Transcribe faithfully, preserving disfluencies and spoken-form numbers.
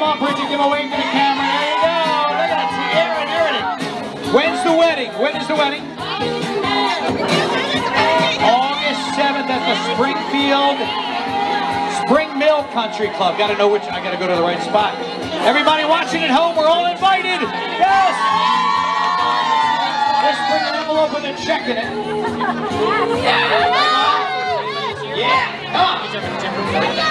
Come on, Bridget, give a wave to the camera. There you go. Look at that. You're in, you're in it. When's the wedding? When is the wedding? August seventh at the Springfield Spring Mill Country Club. Got to know which. I got to go to the right spot. Everybody watching at home, we're all invited. Yes. Just bring an envelope with a check in it. Yeah. Yeah. Come on.